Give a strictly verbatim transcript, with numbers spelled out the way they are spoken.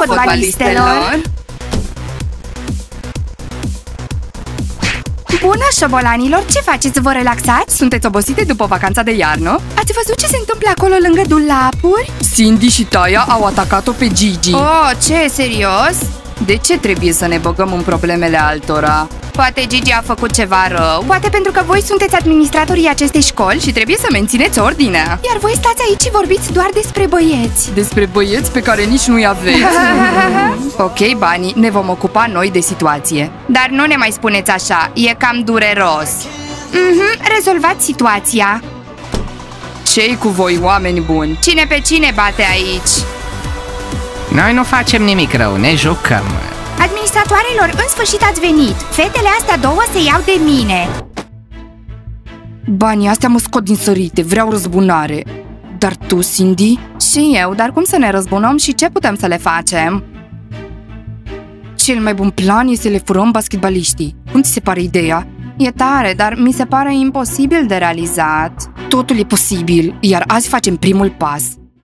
fotbalistelor! Bună, șobolanilor! Ce faceți? Vă relaxați? Sunteți obosite după vacanța de iarnă? Ați văzut ce se întâmplă acolo lângă dulapuri? Cindy și Taya au atacat-o pe Gigi. Oh, ce? Serios? De ce trebuie să ne băgăm în problemele altora? Poate Gigi a făcut ceva rău. Poate pentru că voi sunteți administratorii acestei școli și trebuie să mențineți ordinea. Iar voi stați aici și vorbiți doar despre băieți. Despre băieți pe care nici nu-i aveți. Ok, Bunny, ne vom ocupa noi de situație. Dar nu ne mai spuneți așa, e cam dureros. Mhm, rezolvați situația. Ce-i cu voi, oameni buni? Cine pe cine bate aici? Noi nu facem nimic rău, ne jucăm. Administratoarelor, în sfârșit ați venit. Fetele astea două se iau de mine. Banii astea mă scot din sărite, vreau răzbunare. Dar tu, Cindy? Și eu, dar cum să ne răzbunăm și ce putem să le facem? Cel mai bun plan e să le furăm basketbaliștii. Cum ți se pare ideea? E tare, dar mi se pare imposibil de realizat. Totul e posibil, iar azi facem primul pas.